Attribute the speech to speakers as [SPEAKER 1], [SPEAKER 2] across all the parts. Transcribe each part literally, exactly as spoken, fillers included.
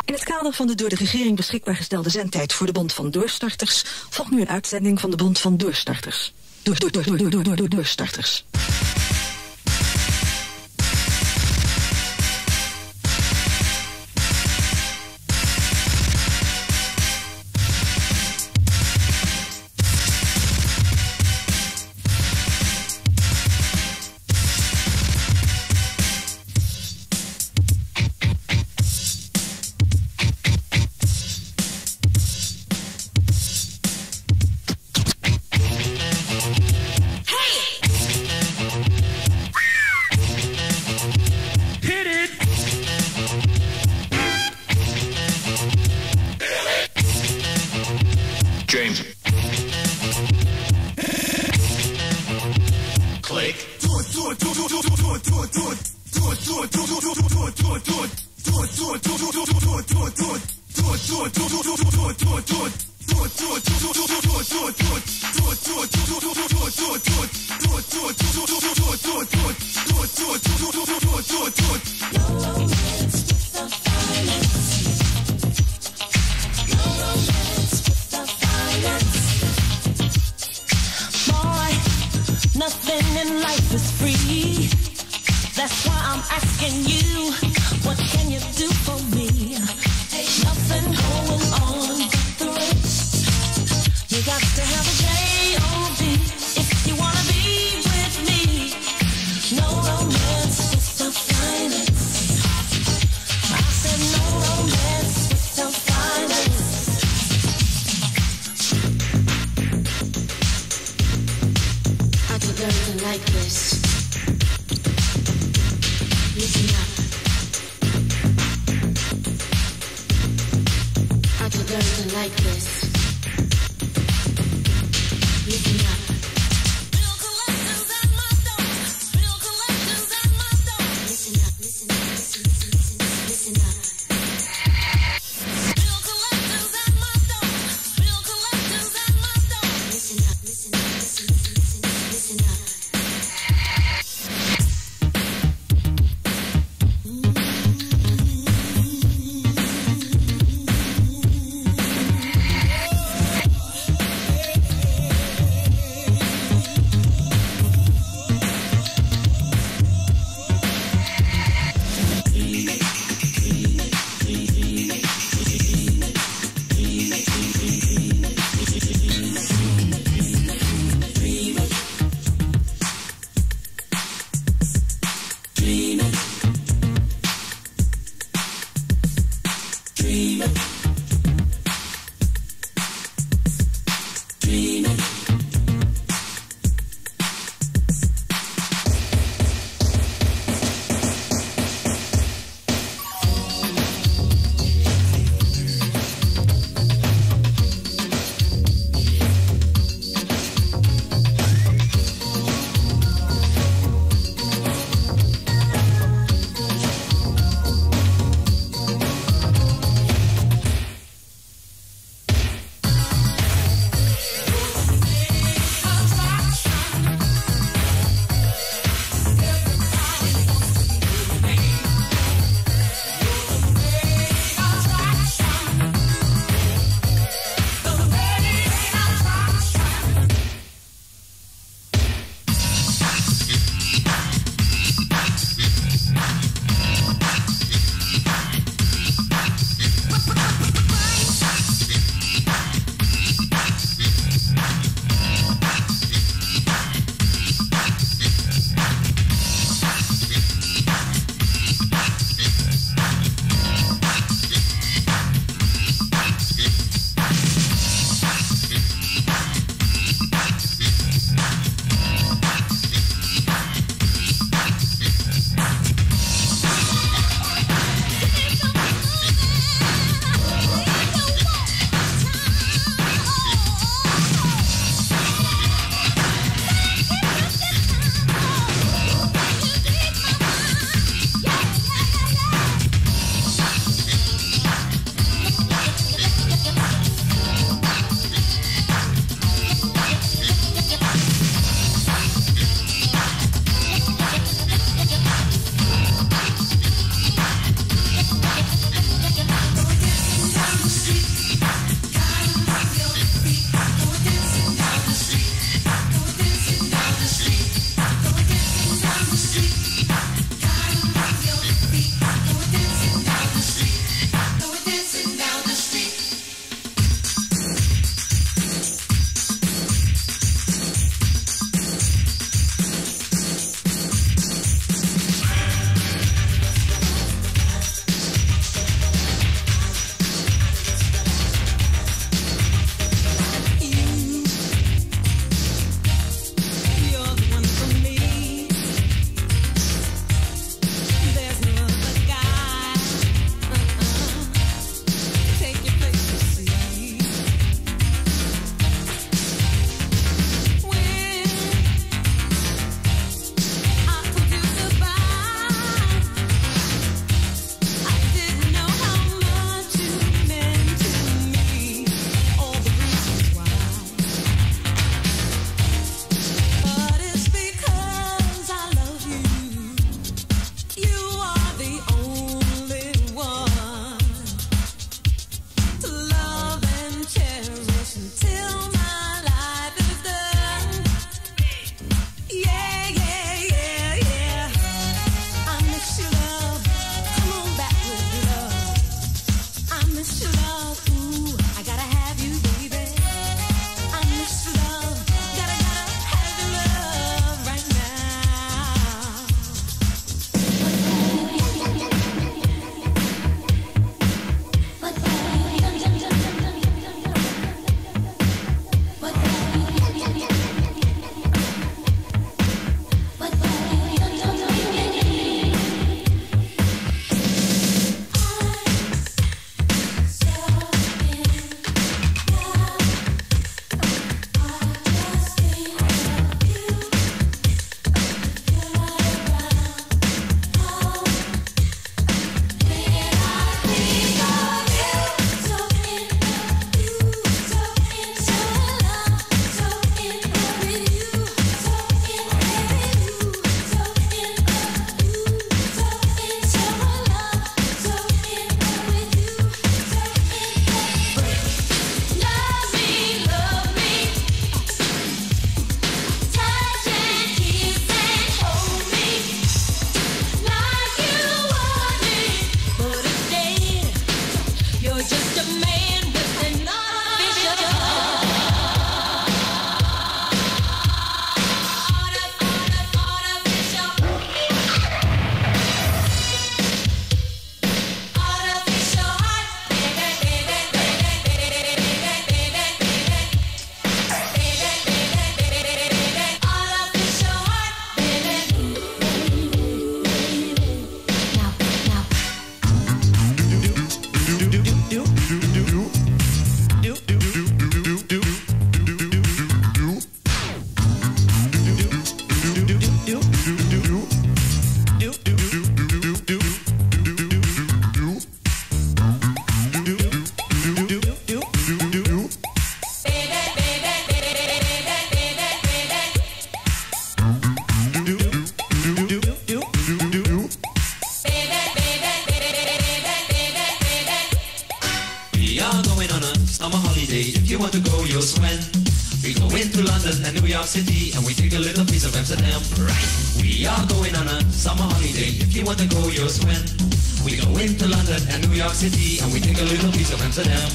[SPEAKER 1] In het kader van de door de regering beschikbaar gestelde zendtijd voor de Bond van Doorstarters volgt nu een uitzending van de Bond van Doorstarters. Door, door, door, door, door, door, door, doorstarters.
[SPEAKER 2] James. Click.
[SPEAKER 3] Nothing in life is free. That's why I'm asking you, what can you do for me? Ain't nothing going on but the rest. You got to have a J O B if you wanna be with me. No romance without finance. I said no romance without finance. I could learn to like this. Listen up. I could learn to like this. Listen up. Bill collectors at my door. Bill collectors at my door. Listen up, listen up, listen, listen, listen, listen up. Bill collectors at my door. Bill collectors at my door. Listen up, listen up, listen, listen, listen, listen up.
[SPEAKER 2] holiday. If you want to go, you'll swim. We go into London and New York City, and we take a little piece of Amsterdam. Right, we are going on a summer holiday. If you want to go, you'll swim. We go into London and New York City, and we take a little piece of Amsterdam.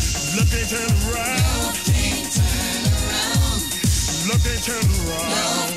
[SPEAKER 3] Turn around.